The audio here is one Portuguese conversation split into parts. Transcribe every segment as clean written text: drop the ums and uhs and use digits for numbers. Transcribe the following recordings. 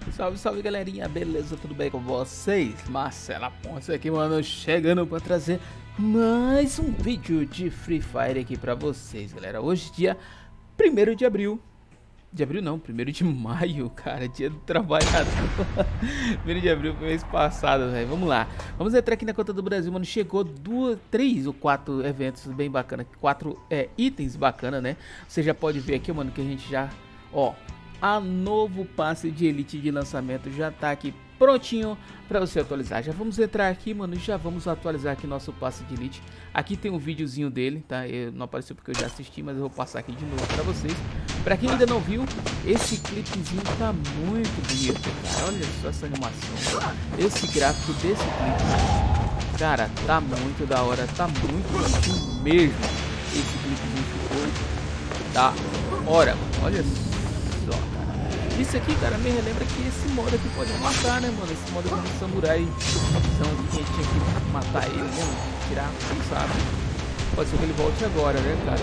Salve, salve galerinha, beleza? Tudo bem com vocês? Marcelo Aponte aqui, mano, chegando pra trazer mais um vídeo de Free Fire aqui pra vocês, galera. Hoje dia 1º de abril. De abril não, 1º de maio, cara, dia do trabalhador. 1º de abril, mês passado, velho. Vamos lá. Vamos entrar aqui na conta do Brasil, mano. Chegou 3 ou 4 eventos bem bacana, 4 itens bacana, né? Você já pode ver aqui, mano, que a gente já, ó, a novo passe de elite de lançamento já tá aqui prontinho para você atualizar. Já vamos entrar aqui, mano, e já vamos atualizar aqui nosso passe de elite. Aqui tem um videozinho dele, tá? Não apareceu porque eu já assisti, mas eu vou passar aqui de novo para vocês. Para quem ainda não viu, esse clipezinho tá muito bonito, cara. Olha só essa animação, esse gráfico desse clipe, cara, tá muito da hora, tá muito bonitinho mesmo. Esse clipezinho ficou da hora, mano. Olha só. Isso aqui, cara, me relembra que esse modo aqui pode matar, né, mano? Esse modo aqui de samurai, uma visão de que a gente tinha que matar ele, né, mano? Tirar, quem sabe? Pode ser que ele volte agora, né, cara?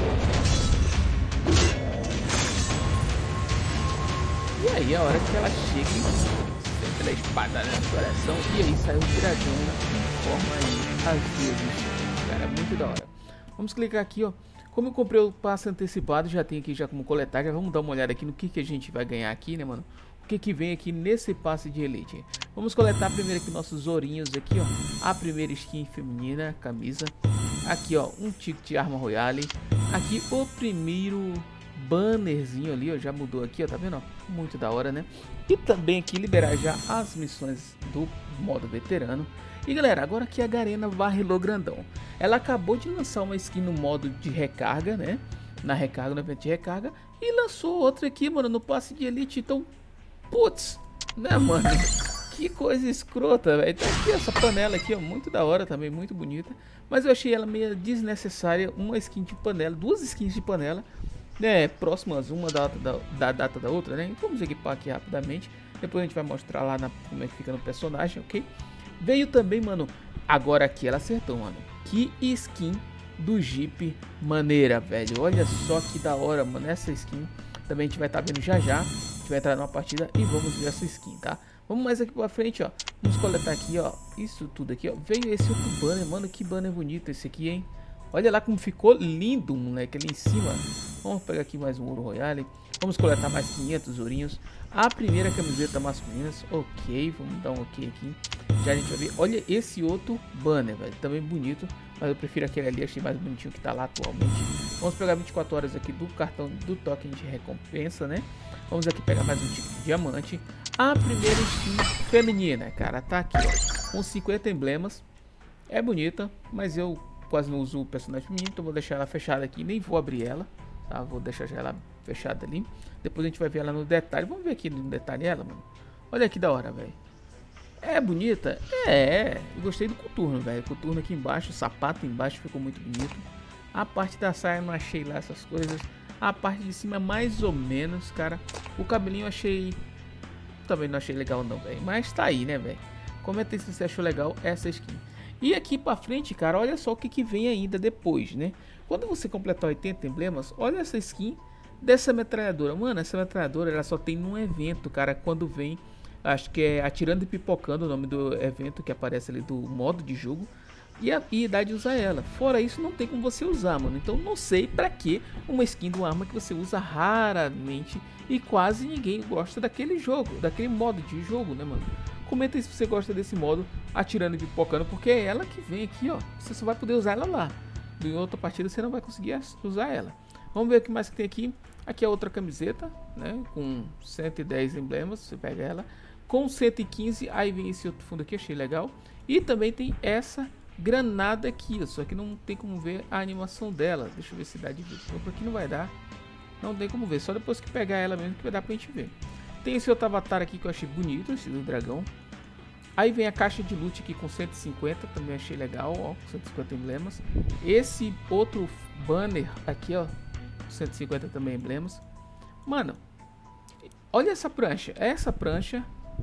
E aí, a hora que ela chega e sente a espada, né, no coração, e aí sai o dragão e forma aí as duas bichinhas, cara, é muito da hora. Vamos clicar aqui, ó. Como eu comprei o passe antecipado, já tem aqui já como coletar, já vamos dar uma olhada aqui no que a gente vai ganhar aqui, né, mano? O que vem aqui nesse passe de elite. Vamos coletar primeiro aqui nossos ourinhos aqui, ó. A primeira skin feminina, camisa. Aqui, ó, um ticket de arma royale. Aqui o primeiro bannerzinho ali, ó, já mudou aqui, ó, tá vendo, ó? Muito da hora, né? E também aqui liberar já as missões do modo veterano. E galera, agora aqui a Garena varrelou grandão. Ela acabou de lançar uma skin no modo de recarga, né? Na recarga, no evento de recarga. E lançou outra aqui, mano, no passe de elite. Então, putz, né, mano? Que coisa escrota, velho. Tá aqui essa panela aqui, ó, muito da hora também, muito bonita. Mas eu achei ela meio desnecessária. Uma skin de panela, duas skins de panela, né? Próximas uma da data da outra, né? Então vamos equipar aqui rapidamente. Depois a gente vai mostrar lá como é que fica no personagem, ok? Veio também, mano, agora aqui ela acertou, mano. Que skin do Jeep maneira, velho. Olha só que da hora, mano. Essa skin também a gente vai estar vendo já já. A gente vai entrar numa partida e vamos ver essa skin, tá? Vamos mais aqui pra frente, ó. Vamos coletar aqui, ó. Isso tudo aqui, ó. Veio esse outro banner, mano. Que banner bonito esse aqui, hein? Olha lá como ficou lindo, moleque, ali em cima. Vamos pegar aqui mais um ouro royale. Vamos coletar mais 500 ourinhos. A primeira camiseta masculina, ok, vamos dar um ok aqui. Já a gente vai ver, olha esse outro banner, velho, também bonito. Mas eu prefiro aquele ali, achei mais bonitinho que tá lá atualmente. Vamos pegar 24 horas aqui do cartão do token de recompensa, né? Vamos aqui pegar mais um tipo de diamante. A primeira skin feminina, cara, tá aqui, ó, com 50 emblemas. É bonita, mas eu quase não uso o personagem feminino, então vou deixar ela fechada aqui, nem vou abrir ela, tá? Vou deixar já ela fechada ali. Depois a gente vai ver ela no detalhe. Vamos ver aqui no detalhe ela, mano. Olha que da hora, velho. É bonita? É. Eu gostei do coturno, velho. Coturno aqui embaixo, o sapato embaixo ficou muito bonito. A parte da saia eu não achei lá essas coisas. A parte de cima mais ou menos, cara. O cabelinho eu achei... também não achei legal não, velho. Mas tá aí, né, velho. Comenta aí se você achou legal essa skin. E aqui pra frente, cara, olha só o que vem ainda depois, né? Quando você completar 80 emblemas, olha essa skin dessa metralhadora. Mano, essa metralhadora ela só tem num evento, cara, quando vem, acho que é Atirando e Pipocando o nome do evento que aparece ali do modo de jogo. E dá de usar ela. Fora isso, não tem como você usar, mano. Então não sei pra que uma skin de uma arma que você usa raramente e quase ninguém gosta daquele jogo, daquele modo de jogo, né, mano? Comenta aí se você gosta desse modo Atirando e Pipocando, porque é ela que vem aqui, ó. Você só vai poder usar ela lá. Em outra partida você não vai conseguir usar ela. Vamos ver o que mais que tem aqui. Aqui é outra camiseta, né? Com 110 emblemas, você pega ela. Com 115, aí vem esse outro fundo aqui, achei legal. E também tem essa granada aqui, só que não tem como ver a animação dela. Deixa eu ver se dá de ver. Por aqui não vai dar. Não tem como ver, só depois que pegar ela mesmo que vai dar pra gente ver. Tem esse outro avatar aqui que eu achei bonito, esse do dragão. Aí vem a caixa de loot aqui com 150, também achei legal, ó, 150 emblemas. Esse outro banner aqui, ó, 150 também emblemas. Mano, olha essa prancha. Essa prancha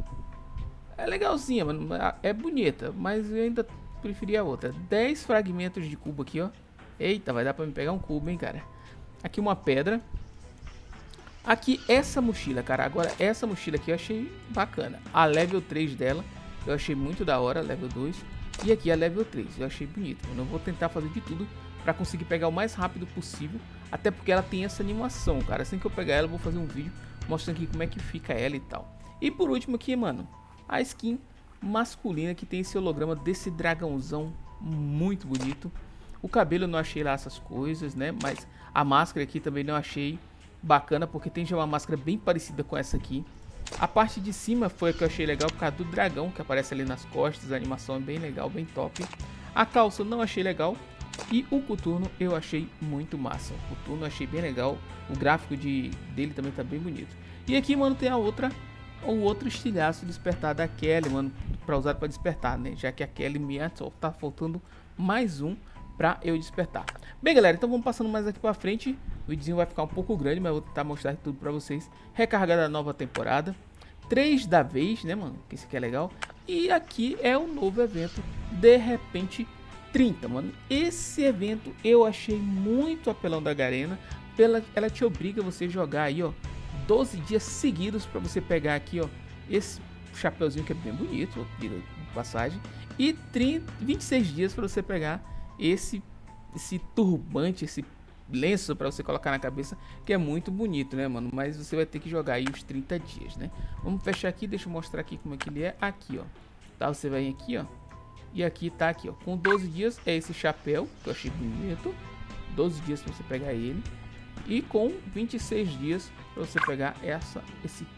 é legalzinha, mano, é bonita, mas eu ainda preferia a outra. 10 fragmentos de cubo aqui, ó. Eita, vai dar pra me pegar um cubo, hein, cara. Aqui uma pedra. Aqui, essa mochila, cara. Agora, essa mochila aqui eu achei bacana. A level 3 dela, eu achei muito da hora, level 2. E aqui a level 3, eu achei bonito. Eu não vou tentar fazer de tudo pra conseguir pegar o mais rápido possível. Até porque ela tem essa animação, cara. Assim que eu pegar ela, eu vou fazer um vídeo mostrando aqui como é que fica ela e tal. E por último aqui, mano, a skin masculina que tem esse holograma desse dragãozão muito bonito. O cabelo eu não achei lá essas coisas, né? Mas a máscara aqui também não achei bacana, porque tem já uma máscara bem parecida com essa aqui. A parte de cima foi a que eu achei legal por causa do dragão que aparece ali nas costas. A animação é bem legal, bem top. A calça eu não achei legal. E o coturno eu achei muito massa. O coturno eu achei bem legal. O gráfico dele também tá bem bonito. E aqui, mano, tem o outro estilhaço despertar da Kelly, mano, pra usar pra despertar, né? Já que a Kelly minha só tá faltando mais um pra eu despertar. Bem, galera, então vamos passando mais aqui pra frente. O videozinho vai ficar um pouco grande, mas eu vou tentar mostrar tudo pra vocês. Recarga da nova temporada. 3 da vez, né, mano? Que isso aqui é legal. E aqui é o novo evento, De Repente 30, mano. Esse evento eu achei muito apelão da Garena. Ela te obriga a você jogar aí, ó, 12 dias seguidos pra você pegar aqui, ó, esse chapeuzinho que é bem bonito, de passagem. E 26 dias pra você pegar esse turbante, esse lenço pra você colocar na cabeça, que é muito bonito, né, mano? Mas você vai ter que jogar aí os 30 dias, né? Vamos fechar aqui, deixa eu mostrar aqui como é que ele é. Aqui, ó, tá? Você vai aqui, ó, e aqui tá aqui, ó, com 12 dias é esse chapéu, que eu achei bonito. 12 dias pra você pegar ele. E com 26 dias pra você pegar esse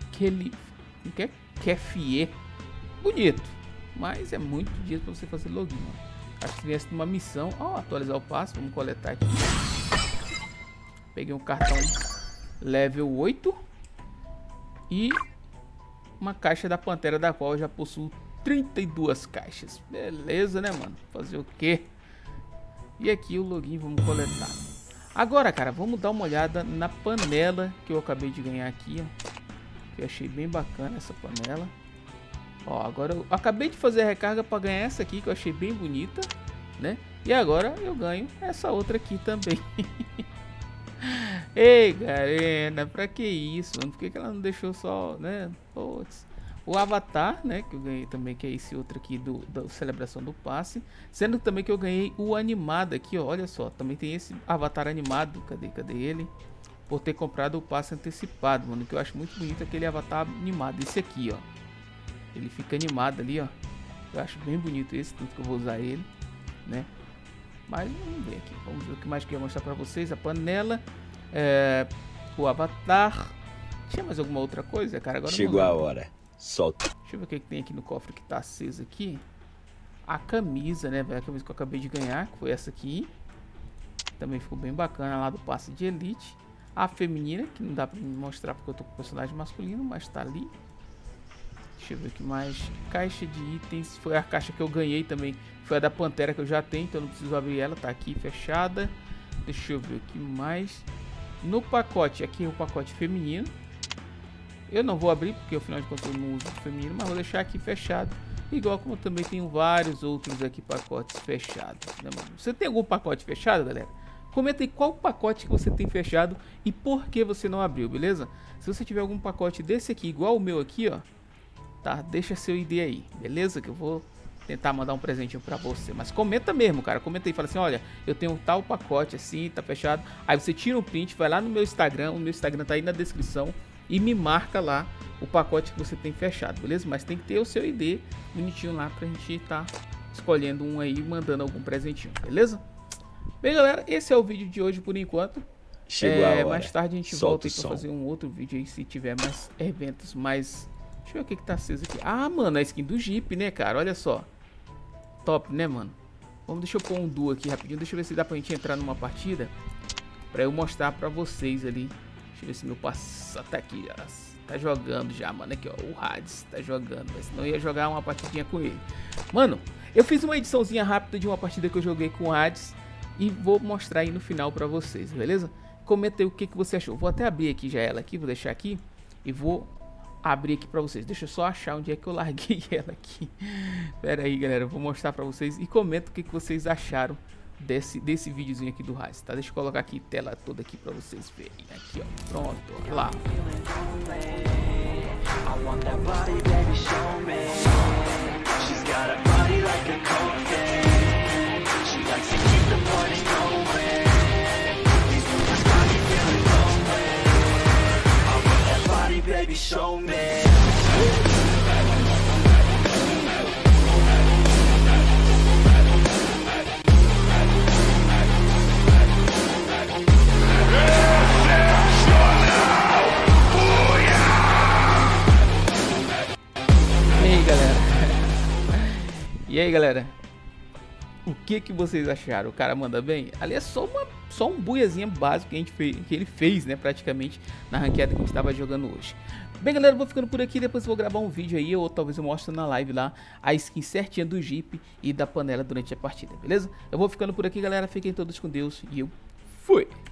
Kefie. Bonito, mas é muito dias pra você fazer login, mano. Acho que viesse uma missão. Ó, atualizar o passe, vamos coletar aqui. Peguei um cartão level 8 e uma caixa da Pantera, da qual eu já possuo 32 caixas. Beleza, né, mano? Fazer o quê? E aqui o login, vamos coletar. Agora, cara, vamos dar uma olhada na panela que eu acabei de ganhar aqui, ó. Que eu achei bem bacana essa panela. Ó, agora eu acabei de fazer a recarga para ganhar essa aqui, que eu achei bem bonita, né? E agora eu ganho essa outra aqui também. Ei, Garena, pra que isso, mano? Por que ela não deixou só, né? Putz. O avatar, né, que eu ganhei também, que é esse outro aqui da celebração do passe. Sendo também que eu ganhei o animado aqui, ó, olha só. Também tem esse avatar animado, cadê ele? Por ter comprado o passe antecipado, mano. Que eu acho muito bonito aquele avatar animado. Esse aqui, ó. Ele fica animado ali, ó. Eu acho bem bonito esse, tanto que eu vou usar ele, né? Mas vamos ver aqui. Vamos ver o que mais que eu ia mostrar pra vocês. A panela, o avatar. Tinha mais alguma outra coisa, cara? Agora chegou a hora. Solta. Deixa eu ver o que tem aqui no cofre que tá aceso aqui. A camisa, né, velho? A camisa que eu acabei de ganhar, que foi essa aqui. Também ficou bem bacana lá do passe de elite. A feminina, que não dá pra me mostrar porque eu tô com o personagem masculino, mas tá ali. Deixa eu ver o que mais. Caixa de itens. Foi a caixa que eu ganhei também. Foi a da Pantera que eu já tenho, então não preciso abrir ela. Tá aqui fechada. Deixa eu ver o que mais. No pacote, aqui é o pacote feminino. Eu não vou abrir porque afinal de contas eu não uso feminino, mas vou deixar aqui fechado. Igual como eu também tenho vários outros aqui pacotes fechados, né, mano? Você tem algum pacote fechado, galera? Comenta aí qual pacote que você tem fechado e por que você não abriu, beleza? Se você tiver algum pacote desse aqui, igual o meu aqui, ó, tá? Deixa seu ID aí, beleza? Que eu vou tentar mandar um presentinho pra você. Mas comenta mesmo, cara. Comenta aí, fala assim, olha, eu tenho um tal pacote assim, tá fechado. Aí você tira um print, vai lá no meu Instagram, o meu Instagram tá aí na descrição. E me marca lá o pacote que você tem fechado, beleza? Mas tem que ter o seu ID bonitinho lá pra gente tá escolhendo um aí e mandando algum presentinho, beleza? Bem, galera, esse é o vídeo de hoje por enquanto. Chegou a hora. Mais tarde a gente volta aí pra fazer um outro vídeo aí, se tiver mais eventos, mais... Deixa eu ver o que tá aceso aqui. Ah, mano, a skin do Jeep, né, cara? Olha só. Top, né, mano? Deixa eu pôr um duo aqui rapidinho. Deixa eu ver se dá pra gente entrar numa partida pra eu mostrar pra vocês ali. Deixa eu ver se meu passo tá aqui, ó. Tá jogando já, mano. Aqui, ó, o Hades tá jogando. Mas senão eu ia jogar uma partidinha com ele. Mano, eu fiz uma ediçãozinha rápida de uma partida que eu joguei com o Hades. E vou mostrar aí no final pra vocês, beleza? Comenta aí o que você achou. Vou até abrir aqui já ela aqui, vou deixar aqui. E vou abrir aqui pra vocês. Deixa eu só achar onde é que eu larguei ela aqui. Pera aí, galera, eu vou mostrar pra vocês. E comenta o que vocês acharam desse videozinho aqui do Rise, tá? Deixa eu colocar aqui tela toda aqui pra vocês verem. Aqui, ó. Pronto, ó, lá. Baby, show me. E aí, galera, o que vocês acharam? O cara manda bem? Ali é só um buiazinha básico que ele fez, né, praticamente na ranqueada que a gente estava jogando hoje. Bem, galera, eu vou ficando por aqui, depois eu vou gravar um vídeo aí, ou talvez eu mostre na live lá a skin certinha do Jeep e da panela durante a partida, beleza? Eu vou ficando por aqui, galera, fiquem todos com Deus e eu fui!